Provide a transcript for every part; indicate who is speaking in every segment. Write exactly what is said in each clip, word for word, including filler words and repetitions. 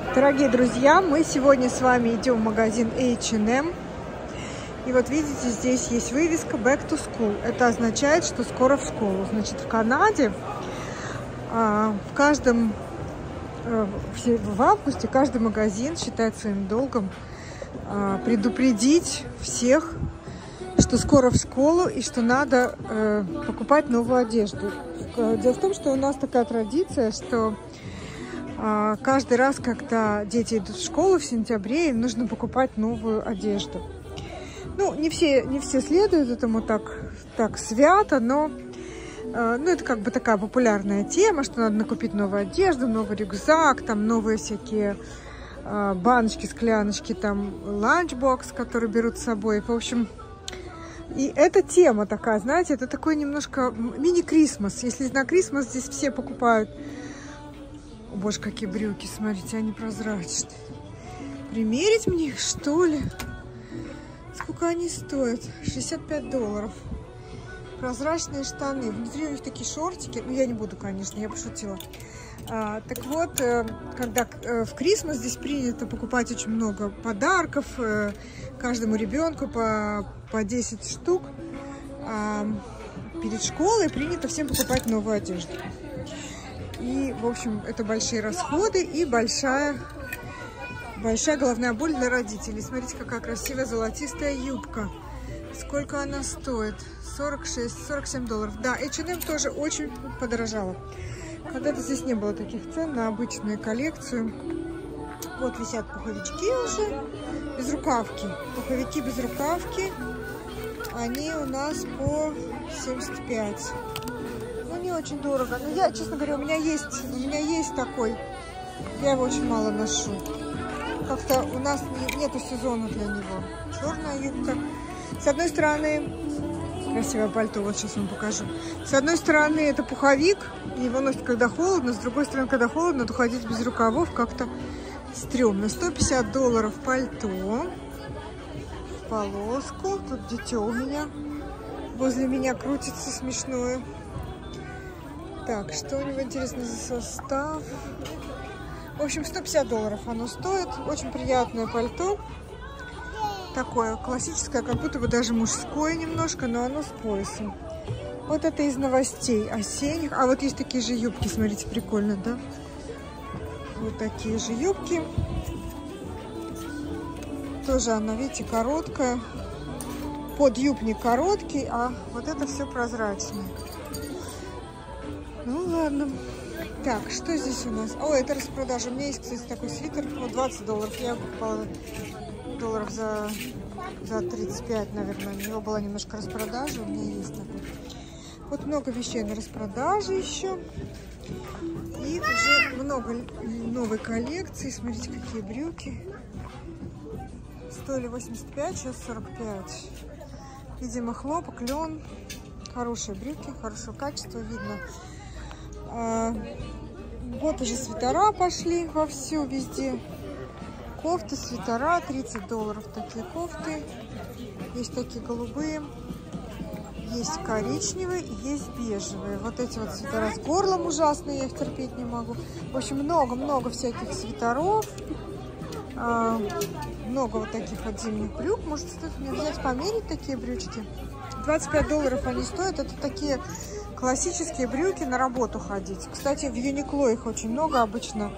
Speaker 1: Дорогие друзья, мы сегодня с вами идем в магазин эйч энд эм. И вот видите, здесь есть вывеска Back to School. Это означает, что скоро в школу. Значит, в Канаде в каждом в августе каждый магазин считает своим долгом предупредить всех, что скоро в школу и что надо покупать новую одежду. Дело в том, что у нас такая традиция, что каждый раз, когда дети идут в школу в сентябре, им нужно покупать новую одежду. Ну, не все, не все следуют этому так, так свято, но ну, это как бы такая популярная тема, что надо накупить новую одежду, новый рюкзак, там новые всякие баночки, скляночки, там ланчбокс, которые берут с собой. В общем, и эта тема такая, знаете, это такой немножко мини-крисмас. Если на крисмас здесь все покупают. О, боже, какие брюки, смотрите, они прозрачные. Примерить мне их, что ли? Сколько они стоят? шестьдесят пять долларов. Прозрачные штаны. Внутри у них такие шортики. Ну, я не буду, конечно, я пошутила. А, так вот, когда в Крисмас здесь принято покупать очень много подарков. Каждому ребенку по, по десять штук. А перед школой принято всем покупать новую одежду. И, в общем, это большие расходы и большая, большая головная боль для родителей. Смотрите, какая красивая золотистая юбка. Сколько она стоит? сорок шесть сорок семь долларов. Да, эйч энд эм тоже очень подорожала. Когда-то здесь не было таких цен на обычную коллекцию. Вот висят пуховички уже. Безрукавки. Пуховики без рукавки. Они у нас по семьдесят пять. Ну, не очень дорого. Но я, честно говоря, у меня есть, у меня есть такой. Я его очень мало ношу. Как-то у нас не, нету сезона для него. Черная юбка. С одной стороны, красивое пальто, вот сейчас вам покажу. С одной стороны, это пуховик. Его носят, когда холодно. С другой стороны, когда холодно, то ходить без рукавов как-то стрёмно. сто пятьдесят долларов пальто. В полоску. Тут дитё у меня. Возле меня крутится смешное. Так, что у него интересно за состав? В общем, сто пятьдесят долларов оно стоит. Очень приятное пальто. Такое классическое, как будто бы даже мужское немножко, но оно с поясом. Вот это из новостей осенних. А вот есть такие же юбки, смотрите, прикольно, да? Вот такие же юбки. Тоже она, видите, короткая. Подъюбник короткий, а вот это все прозрачное. Ну ладно. Так, что здесь у нас? О, это распродажа. У меня есть, кстати, такой свитер. Вот двадцать долларов. Я его покупала долларов за, за тридцать пять, наверное. У него была немножко распродажа. У меня есть такой. Вот много вещей на распродаже еще. И уже много новой коллекции. Смотрите, какие брюки. Стоили восемьдесят пять, сейчас сорок пять. Видимо, хлопок, лен. Хорошие брюки, хорошего качества, видно. А, вот уже свитера пошли вовсю, везде. Кофты, свитера, тридцать долларов такие кофты. Есть такие голубые, есть коричневые, есть бежевые. Вот эти вот свитера с горлом ужасные, я их терпеть не могу. В общем, много-много всяких свитеров. А, много вот таких вот зимних брюк. Может, стоит мне взять, померить такие брючки? двадцать пять долларов они стоят. Это такие классические брюки на работу ходить. Кстати, в Юникло их очень много обычно.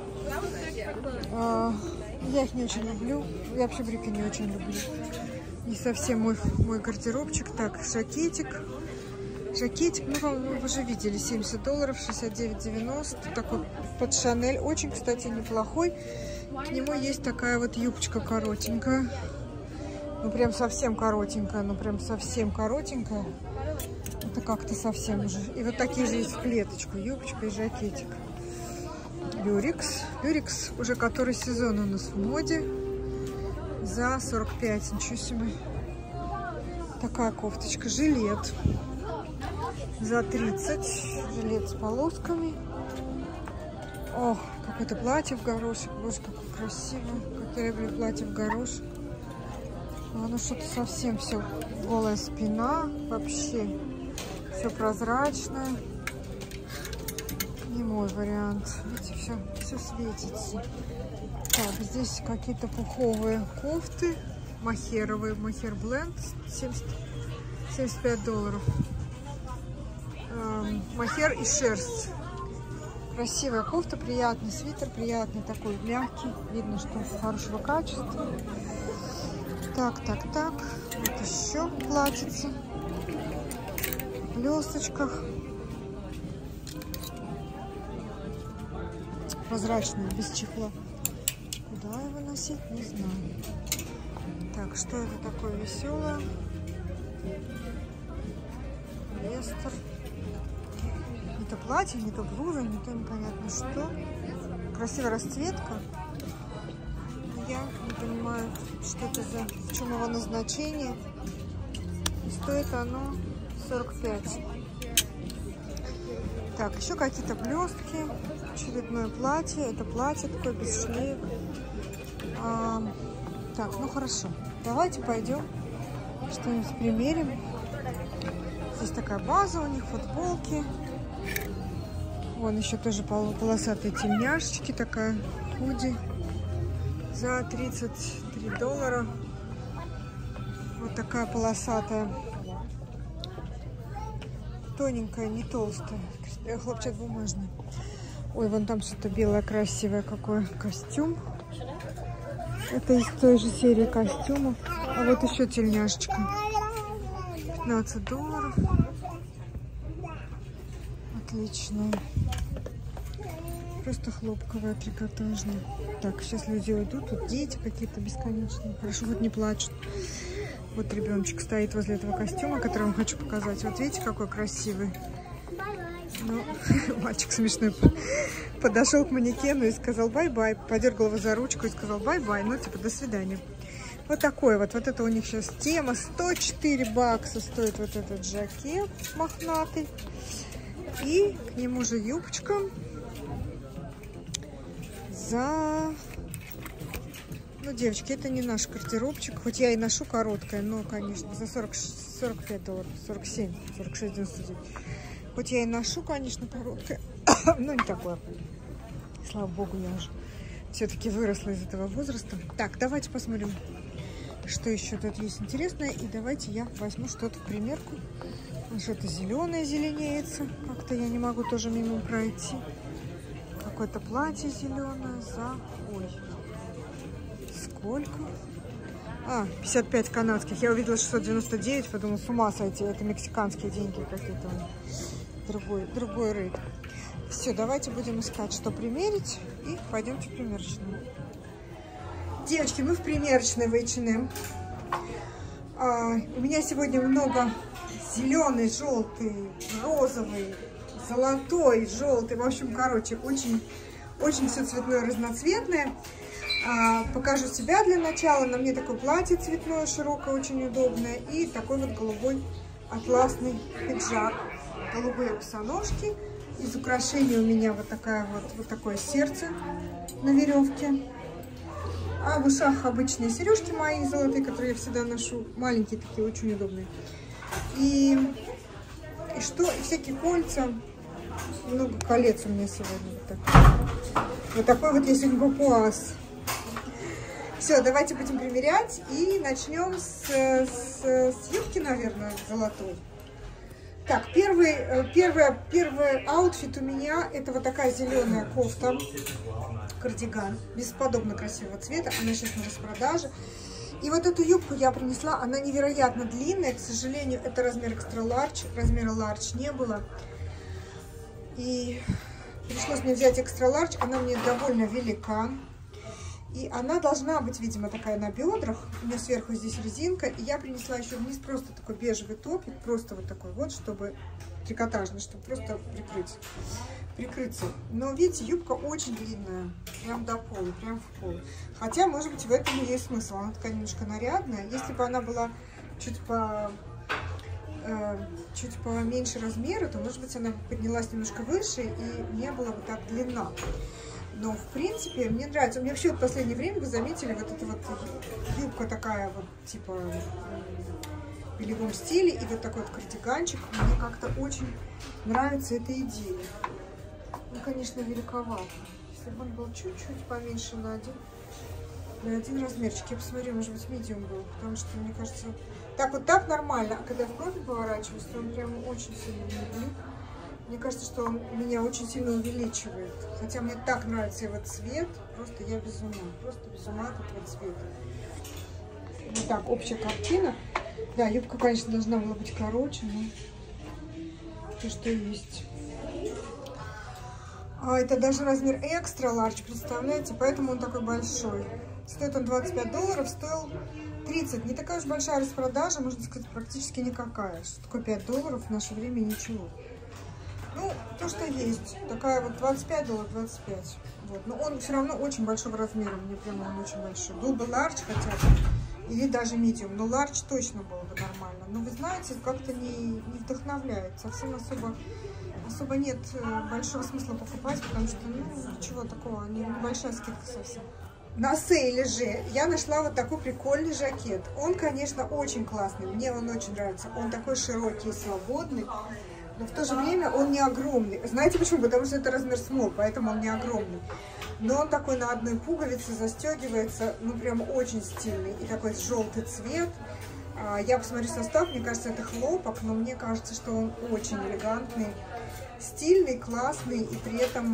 Speaker 1: А, я их не очень люблю. Я вообще брюки не очень люблю. Не совсем мой, мой гардеробчик. Так, жакетик. Жакетик, ну, вы уже видели, семьдесят долларов, шестьдесят девять девяносто. Такой под Шанель. Очень, кстати, неплохой. К нему есть такая вот юбочка коротенькая. Ну, прям совсем коротенькая. Ну, прям совсем коротенькая. Это как-то совсем уже. И вот такие же есть в клеточку. Юбочка и жакетик. Люрикс. Люрикс уже который сезон у нас в моде. За сорок пять. Ничего себе. Такая кофточка. Жилет. За тридцать. Жилет с полосками. Ох, какое-то платье в горошек. Боже, какое красивое. Как я люблю платье в горошек. Оно что-то совсем все. Голая спина. Вообще. Все прозрачное. Не мой вариант. Видите, все, все светится. Так, здесь какие-то пуховые кофты. Мохеровые. Мохер бленд. семьдесят, семьдесят пять долларов. Эм, мохер и шерсть. Красивая кофта, приятный свитер, приятный такой, мягкий. Видно, что хорошего качества. Так, так, так. Вот еще платьице. В блесточках. Прозрачный, без чехла. Куда его носить, не знаю. Так, что это такое веселое? Лестер. Не то платье, не то блуза, не то непонятно что. Красивая расцветка. Я не понимаю, что это за, в чем его назначение. И стоит оно сорок пять. Так, еще какие-то блестки. Очередное платье. Это платье такое без шлеек. А, так, ну хорошо. Давайте пойдем что-нибудь примерим. Здесь такая база у них, футболки. Вон еще тоже полосатые тельняшечки, такая худи за тридцать три доллара. Вот такая полосатая, тоненькая, не толстая, хлопчатобумажная. Ой, вон там что-то белое, красивое, какой костюм. Это из той же серии костюмов. А вот еще тельняшечка. пятнадцать долларов. Отличная. Просто хлопковая, трикотажная. Так, сейчас люди уйдут. Тут дети какие-то бесконечные. Хорошо, хоть не плачут. Вот ребеночек стоит возле этого костюма, который вам хочу показать. Вот видите, какой красивый. Ну, мальчик смешной подошел к манекену и сказал бай-бай. Подергал его за ручку и сказал бай-бай. Ну, типа, до свидания. Вот такой вот. Вот это у них сейчас тема. сто четыре бакса стоит вот этот жакет мохнатый. И к нему же юбочка за... Ну, девочки, это не наш гардеробчик. Хоть я и ношу короткое, но, конечно, за сорок, сорок пять долларов. сорок семь, сорок шесть девяносто девять. Хоть я и ношу, конечно, короткое, но не такое. Слава богу, я уже все-таки выросла из этого возраста. Так, давайте посмотрим, что еще тут есть интересное. И давайте я возьму что-то в примерку. Что-то зеленое зеленеется. Как-то я не могу тоже мимо пройти. Какое-то платье зеленое за... Ой, сколько? А, пятьдесят пять канадских. Я увидела шестьсот девяносто девять, подумала, с ума сойти. Это мексиканские деньги какие-то. Другой, другой рейд. Все, давайте будем искать, что примерить. И пойдемте в примерочную. Девочки, мы в примерочной в эйч энд эм. А, у меня сегодня много зеленый, желтый, розовый, золотой, желтый. В общем, короче, очень, очень все цветное, разноцветное. А, покажу себя для начала. На мне такое платье цветное, широкое, очень удобное. И такой вот голубой атласный пиджак. Голубые босоножки. Из украшений у меня вот, такая вот, вот такое сердце на веревке. А в ушах обычные сережки мои золотые, которые я всегда ношу. Маленькие такие, очень удобные. И, и что? И всякие кольца. Много колец у меня сегодня. Вот, так. Вот такой вот я сегодня папуас. Все, давайте будем примерять. И начнем с, с, с юбки, наверное, золотой. Так, первый, первый, первый аутфит у меня это вот такая зеленая кофта, кардиган, бесподобно красивого цвета, она сейчас на распродаже. И вот эту юбку я принесла, она невероятно длинная, к сожалению, это размер экстра ларч, размера ларч не было. И пришлось мне взять экстра ларч, она мне довольно велика. И она должна быть, видимо, такая на бедрах. У меня сверху здесь резинка. И я принесла еще вниз просто такой бежевый топик. Просто вот такой вот, чтобы трикотажный, чтобы просто прикрыть. Прикрыться. Но, видите, юбка очень длинная. Прям до пола, прям в пол. Хотя, может быть, в этом и есть смысл. Она такая немножко нарядная. Если бы она была чуть по... Э, чуть поменьше размера, то, может быть, она поднялась немножко выше и не была бы так длинна. Но, в принципе, мне нравится. У меня вообще в последнее время, вы заметили, вот эта вот юбка такая вот, типа, в белевом стиле. И вот такой вот кардиганчик. Мне как-то очень нравится эта идея. Ну, конечно, великовато. Если бы он был чуть-чуть поменьше на один, на один размерчик. Я посмотрю, может быть, медиум был, потому что, мне кажется, так вот так нормально, а когда я в профиль поворачиваюсь, то он прям очень сильно медлит. Мне кажется, что он меня очень сильно увеличивает. Хотя мне так нравится его цвет, просто я без ума. Просто без ума от этого цвета. Вот так, общая картина. Да, юбка, конечно, должна была быть короче, но то, что есть. А это даже размер экстра ларч, представляете? Поэтому он такой большой. Стоит он двадцать пять долларов, стоил тридцать. Не такая уж большая распродажа, можно сказать, практически никакая. Что такое пять долларов в наше время ничего. Ну, то, что есть. Такая вот двадцать пять долларов, двадцать пять. Вот. Но он все равно очень большого размера. Мне прямо он очень большой. Был бы ларч хотя бы. Или даже медиум. Но ларч точно было бы нормально. Но вы знаете, как-то не, не вдохновляет. Совсем особо, особо нет большого смысла покупать. Потому что, ну, ничего такого. Небольшая скидка совсем. На сейле же я нашла вот такой прикольный жакет. Он, конечно, очень классный. Мне он очень нравится. Он такой широкий и свободный. Но в то же время он не огромный. Знаете почему? Потому что это размер small, поэтому он не огромный. Но он такой на одной пуговице застегивается, ну прям очень стильный. И такой желтый цвет. Я посмотрю состав, мне кажется, это хлопок, но мне кажется, что он очень элегантный, стильный, классный и при этом,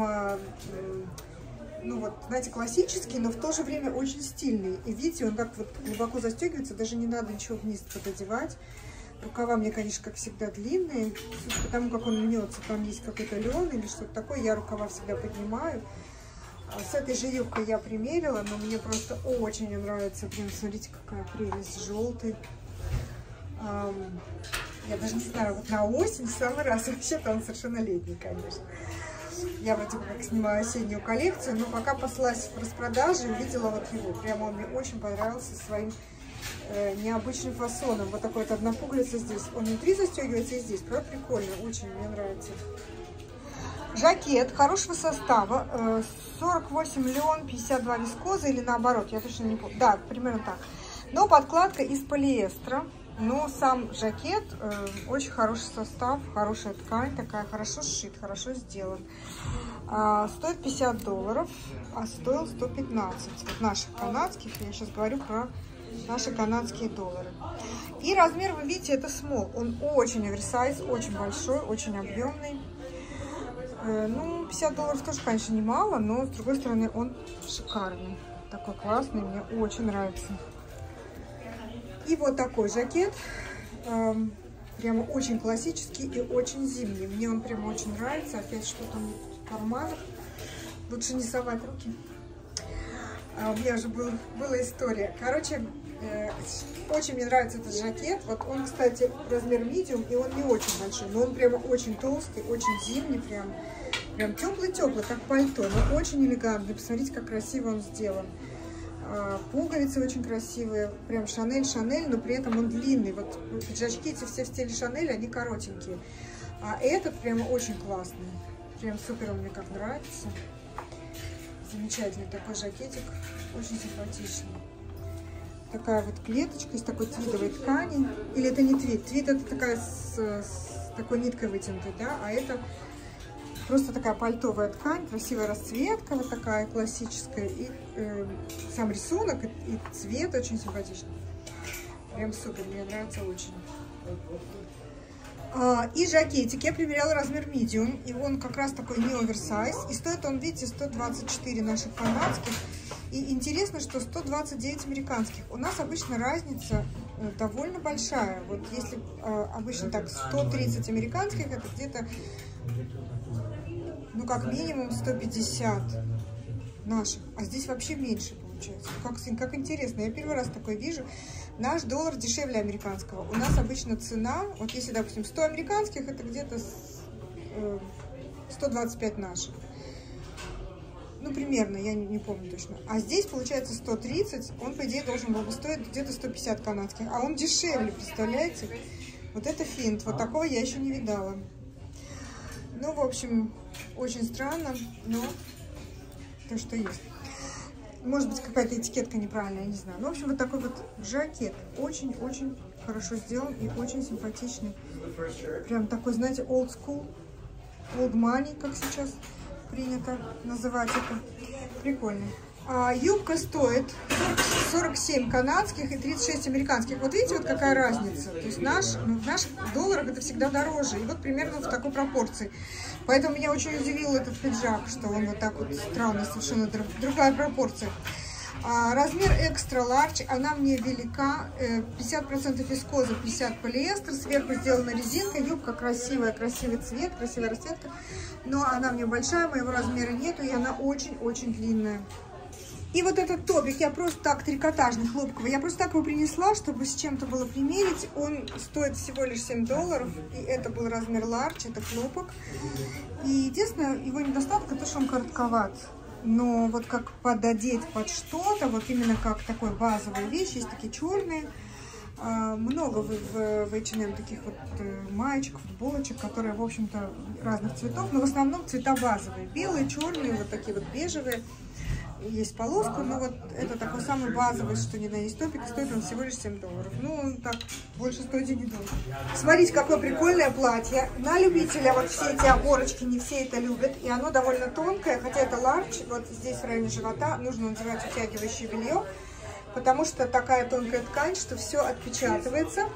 Speaker 1: ну вот, знаете, классический, но в то же время очень стильный. И видите, он так вот глубоко застегивается, даже не надо ничего вниз пододевать. Рукава мне, конечно, как всегда, длинные, потому как он мнется, там есть какой-то лен или что-то такое, я рукава всегда поднимаю. С этой же юбкой я примерила, но мне просто очень нравится. Прям, смотрите, какая прелесть, желтый. Я даже не знаю, вот на осень в самый раз, вообще-то он совершенно летний, конечно. Я вроде как снимаю осеннюю коллекцию, но пока послась в распродаже, увидела вот его. Прямо он мне очень понравился своим необычным фасоном. Вот такой вот одна пуговица здесь. Он внутри застегивается и здесь. Правда, прикольно. Очень мне нравится. Жакет хорошего состава. сорок восемь лен, пятьдесят два вискоза или наоборот. Я точно не помню. Да, примерно так. Но подкладка из полиэстера. Но сам жакет очень хороший состав. Хорошая ткань. Такая хорошо сшит, хорошо сделан. Стоит пятьдесят долларов. А стоил сто пятнадцать. Вот наших канадских. Я сейчас говорю про наши канадские доллары. И размер, вы видите, это small. Он очень оверсайз, очень большой, очень объемный. Ну, пятьдесят долларов тоже, конечно, немало, но, с другой стороны, он шикарный. Такой классный, мне очень нравится. И вот такой жакет. Прямо очень классический и очень зимний. Мне он прямо очень нравится. Опять что-то в карманах. Лучше не совать руки. У меня уже был, была история. Короче, э, очень мне нравится этот жакет. Вот он, кстати, размер медиум, и он не очень большой, но он прямо очень толстый, очень зимний, прям, прям теплый-теплый, как пальто, но очень элегантный. Посмотрите, как красиво он сделан. А, пуговицы очень красивые, прям Шанель-Шанель, но при этом он длинный. Вот пиджачки эти все в стиле Шанель, они коротенькие. А этот прямо очень классный. Прям супер, он мне как нравится. Замечательный такой жакетик, очень симпатичный. Такая вот клеточка из такой твидовой ткани. Или это не твид? Твид это такая с, с такой ниткой вытянутой, да? А это просто такая пальтовая ткань, красивая расцветка, вот такая классическая. И э, сам рисунок, и, и цвет очень симпатичный. Прям супер, мне нравится очень. И жакетик я примеряла размер medium, и он как раз такой не оверсайз, и стоит он, видите, сто двадцать четыре наших канадских, и интересно, что сто двадцать девять американских. У нас обычно разница довольно большая, вот если обычно так сто тридцать американских, это где-то, ну как минимум сто пятьдесят наших, а здесь вообще меньше получается. Как, как интересно, я первый раз такое вижу. Наш доллар дешевле американского. У нас обычно цена, вот если, допустим, сто американских, это где-то сто двадцать пять наших. Ну, примерно, я не, не помню точно. А здесь, получается, сто тридцать, он, по идее, должен был бы стоить где-то сто пятьдесят канадских. А он дешевле, представляете? Вот это финт, вот такого я еще не видала. Ну, в общем, очень странно, но то, что есть. Может быть, какая-то этикетка неправильная, я не знаю. Ну, в общем, вот такой вот жакет. Очень-очень хорошо сделан и очень симпатичный. Прям такой, знаете, old school, old money, как сейчас принято называть это. Прикольно. А, юбка стоит сорок семь канадских и тридцать шесть американских. Вот видите, вот какая разница. То есть наш, ну, в наших долларах это всегда дороже. И вот примерно в такой пропорции. Поэтому меня очень удивил этот пиджак, что он вот так вот странно, совершенно друг, другая пропорция. А, размер экстра ларч, она мне велика, пятьдесят процентов вискоза, пятьдесят процентов полиэстер, сверху сделана резинка, юбка красивая, красивый цвет, красивая расцветка, но она мне большая, моего размера нету, и она очень-очень длинная. И вот этот топик, я просто так, трикотажный, хлопковый, я просто так его принесла, чтобы с чем-то было примерить. Он стоит всего лишь семь долларов, и это был размер ларч, это хлопок. И единственное, его недостаток, это что он коротковат. Но вот как пододеть под что-то, вот именно как такой базовая вещь, есть такие черные. Много в, в, в эйч энд эм таких вот маечек, футболочек, которые, в общем-то, разных цветов, но в основном цвета базовые. Белые, черные, вот такие вот бежевые. Есть полоска, но вот это такой самый базовый, что ни на есть топик, и стоит он всего лишь семь долларов. Ну, он так больше стоить и не должен. Смотрите, какое прикольное платье. На любителя вот все эти оборочки, не все это любят, и оно довольно тонкое, хотя это ларч, вот здесь в районе живота нужно надевать утягивающее белье, потому что такая тонкая ткань, что все отпечатывается.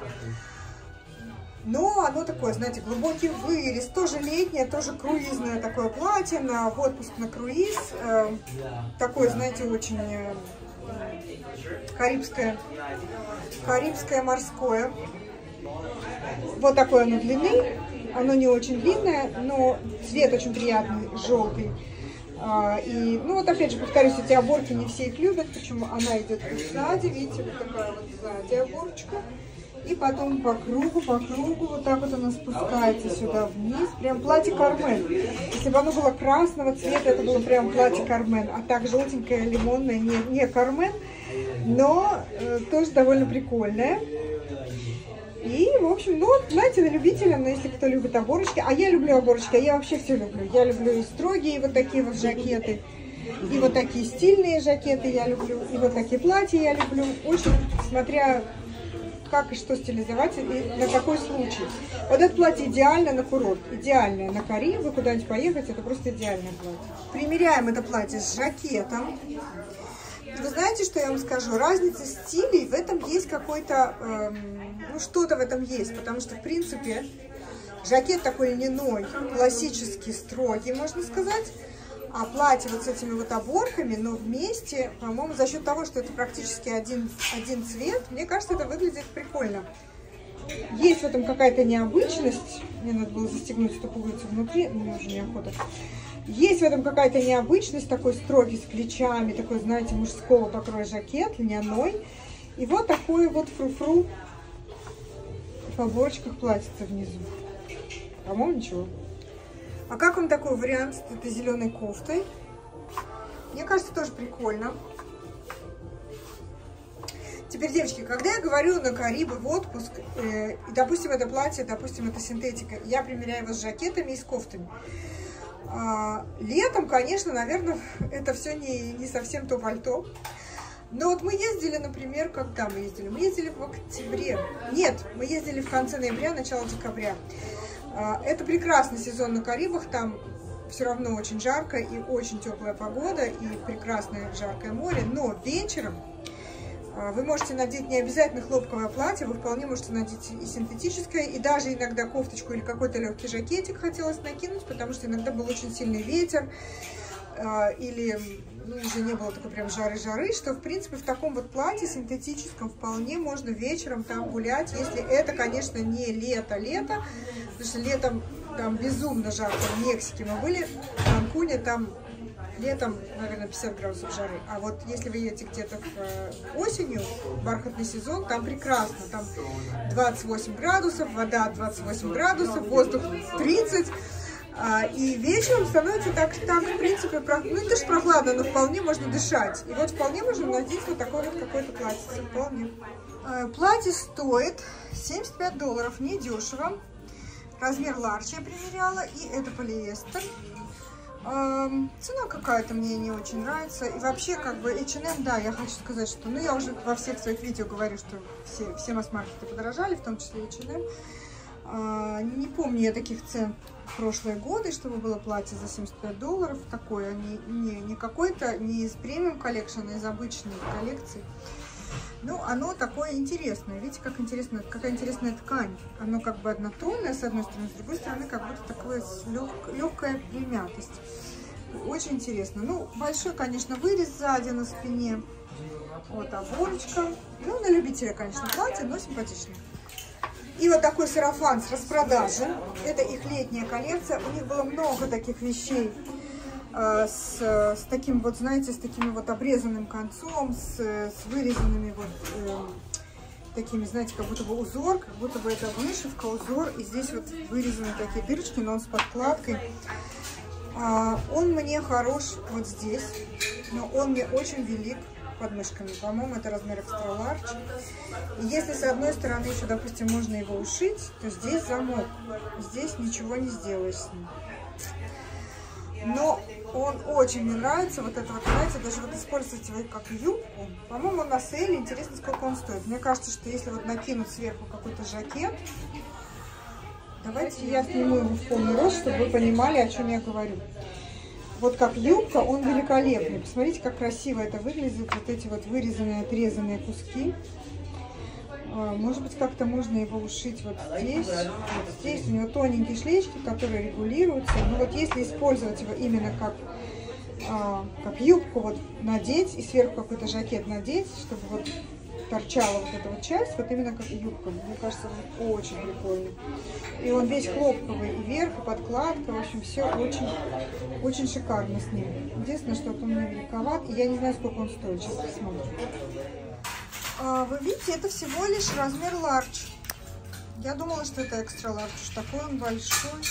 Speaker 1: Но оно такое, знаете, глубокий вырез, тоже летнее, тоже круизное такое платье, на отпуск, на круиз. Э, такое, знаете, очень э, карибское, карибское морское. Вот такое оно длины, оно не очень длинное, но цвет очень приятный, желтый. А, и, ну вот опять же, повторюсь, эти оборки не все их любят, почему она идет сзади, видите, вот такая вот сзади оборочка. И потом по кругу, по кругу, вот так вот она спускается сюда вниз. Прям платье Кармен. Если бы оно было красного цвета, это было прям платье Кармен. А так желтенькое, лимонное, не, не Кармен, но э, тоже довольно прикольное. И, в общем, ну, знаете, на любителя, но если кто любит оборочки. А я люблю оборочки, а я вообще все люблю. Я люблю и строгие вот такие вот жакеты, и вот такие стильные жакеты я люблю, и вот такие платья я люблю. Очень, смотря... как и что стилизовать и на какой случай. Вот это платье идеально на курорт, идеальное на Карибы, вы куда-нибудь поехать, это просто идеальное платье. Примеряем это платье с жакетом. Вы знаете, что я вам скажу? Разница стилей, в этом есть какой-то, эм, ну что-то в этом есть, потому что, в принципе, жакет такой льняной, классический, строгий, можно сказать. А платье вот с этими вот оборками, но вместе, по-моему, за счет того, что это практически один, один цвет, мне кажется, это выглядит прикольно. Есть в этом какая-то необычность. Мне надо было застегнуть эту пуговицу внутри, но мне уже неохота. Есть в этом какая-то необычность, такой строгий с плечами, такой, знаете, мужского покроя жакет, льняной. И вот такой вот фру-фру в оборочках платьица внизу. По-моему, ничего. А как вам такой вариант с этой зеленой кофтой? Мне кажется, тоже прикольно. Теперь, девочки, когда я говорю на Карибы в отпуск, э, и, допустим, это платье, допустим, это синтетика, я примеряю его с жакетами и с кофтами. А, летом, конечно, наверное, это все не, не совсем то пальто. Но вот мы ездили, например, когда мы ездили? Мы ездили в октябре. Нет, мы ездили в конце ноября, начало декабря. Это прекрасный сезон на Карибах, там все равно очень жарко и очень теплая погода, и прекрасное жаркое море, но вечером вы можете надеть не обязательно хлопковое платье, вы вполне можете надеть и синтетическое, и даже иногда кофточку или какой-то легкий жакетик хотелось накинуть, потому что иногда был очень сильный ветер, или ну, уже не было такой прям жары-жары, что, в принципе, в таком вот платье синтетическом вполне можно вечером там гулять, если это, конечно, не лето-лето, потому что летом там безумно жарко. В Мексике мы были, в Канкуне, там летом, наверное, пятьдесят градусов жары, а вот если вы едете где-то осенью, бархатный сезон, там прекрасно, там двадцать восемь градусов, вода двадцать восемь градусов, воздух тридцать. А, и вечером становится так, так в принципе, про... ну это же прохладно, но вполне можно дышать. И вот вполне можно надеть вот такое вот какое-то платье. Вполне. А, платье стоит семьдесят пять долларов, недешево. Размер ларч я примеряла, и это полиэстер. А, цена какая-то мне не очень нравится. И вообще, как бы, эйч энд эм, да, я хочу сказать, что, ну, я уже во всех своих видео говорю, что все, все масс-маркеты подорожали, в том числе эйч энд эм. А, не помню я таких цен в прошлые годы, чтобы было платье за семьдесят пять долларов. Такое, не, не, не какой-то, не из премиум коллекшн, а из обычной коллекции. Ну, оно такое интересное. Видите, как интересно, какая интересная ткань. Оно как бы однотонное, с одной стороны, с другой стороны, как будто такое лег, легкая примятость. Очень интересно. Ну, большой, конечно, вырез сзади на спине. Вот оборочка. Ну, на любителя, конечно, платье, но симпатичное. И вот такой сарафан с распродажи. Это их летняя коллекция. У них было много таких вещей. С, с таким вот, знаете, с такими вот обрезанным концом, с, с вырезанными вот э, такими, знаете, как будто бы узор, как будто бы это вышивка, узор, и здесь вот вырезаны такие дырочки, но он с подкладкой. А, он мне хорош вот здесь, но он мне очень велик под мышками. По-моему, это размер extra large. И если с одной стороны еще, допустим, можно его ушить, то здесь замок, здесь ничего не сделаешь с ним. Но он очень мне нравится, вот это вот, знаете, даже вот использовать его как юбку. По-моему, он на сейле, интересно, сколько он стоит. Мне кажется, что если вот накинуть сверху какой-то жакет, давайте я сниму его в полный рост, чтобы вы понимали, о чем я говорю. Вот как юбка, он великолепный. Посмотрите, как красиво это выглядит, вот эти вот вырезанные, отрезанные куски. Может быть, как-то можно его ушить вот здесь. Вот здесь у него тоненькие шлейчки, которые регулируются. Но вот если использовать его именно как, а, как юбку вот надеть и сверху какой-то жакет надеть, чтобы вот торчала вот эта вот часть, вот именно как юбка, мне кажется, он очень прикольный. И он весь хлопковый, и верх, и подкладка, в общем, все очень, очень шикарно с ним. Единственное, что он мне великоват, и я не знаю, сколько он стоит, сейчас посмотрим. Вы видите, это всего лишь размер large. Я думала, что это extra large. Уж такой он большой.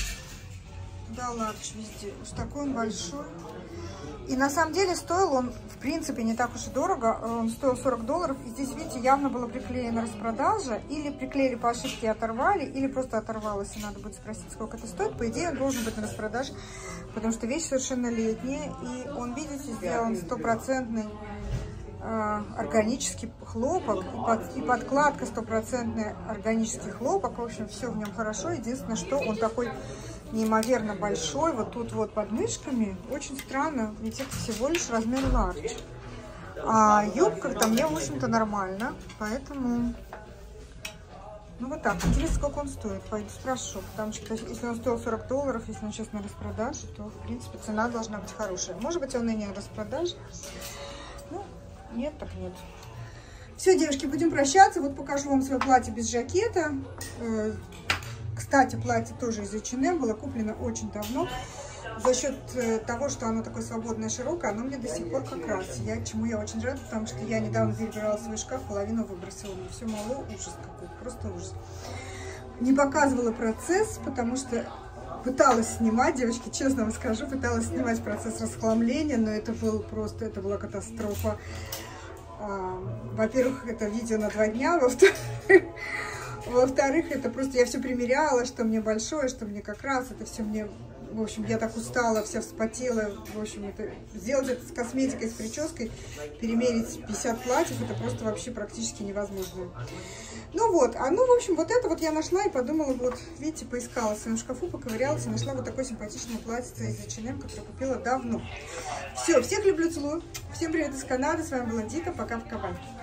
Speaker 1: Да, large везде. Уж такой он большой. И на самом деле стоил он, в принципе, не так уж и дорого. Он стоил сорок долларов. И здесь, видите, явно было приклеена распродажа. Или приклеили по ошибке и оторвали, или просто оторвалось. И надо будет спросить, сколько это стоит. По идее, он должен быть на распродаже, потому что вещь совершенно летняя. И он, видите, сделан стопроцентный органический хлопок, и, под, и подкладка стопроцентный органический хлопок. В общем, все в нем хорошо. Единственное, что он такой неимоверно большой. Вот тут вот под мышками. Очень странно, ведь это всего лишь размер large. А юбка-то мне, в общем-то, нормально. Поэтому, ну вот так. Интересно, сколько он стоит. Пойду спрошу. Потому что если он стоил сорок долларов, если он сейчас на распродаже, то, в принципе, цена должна быть хорошая. Может быть, он и не на распродаже. Ну, нет, так нет. Все, девушки, будем прощаться. Вот покажу вам свое платье без жакета. Кстати, платье тоже из эйч энд эм было куплено очень давно. За счет того, что оно такое свободное, широкое, оно мне до сих пор как раз. Я, чему я очень рада, потому что я недавно перебирала свой шкаф, половину выбросила. Мне все мало, ужас какой-то, просто ужас. Не показывала процесс, потому что пыталась снимать, девочки, честно вам скажу, пыталась снимать процесс расхламления, но это был просто, это была катастрофа. Во-первых, это видео на два дня, во-вторых, во-вторых, это просто я все примеряла, что мне большое, что мне как раз, это все мне, в общем, я так устала, вся вспотела, в общем, это сделать это с косметикой, с прической, перемерить пятьдесят платьев, это просто вообще практически невозможно. Ну вот, а ну, в общем, вот это вот я нашла и подумала, вот, видите, поискала в своем шкафу, поковырялась и нашла вот такое симпатичное платье из эйч энд эм, которое купила давно. Все, всех люблю, целую. Всем привет из Канады, с вами была Дика, пока-пока.